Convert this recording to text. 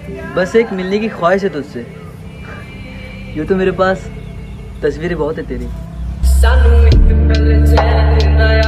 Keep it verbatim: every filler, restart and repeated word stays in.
बस एक मिलने की ख्वाहिश है तुझसे। यूँ तो मेरे पास तस्वीरें बहुत है तेरी।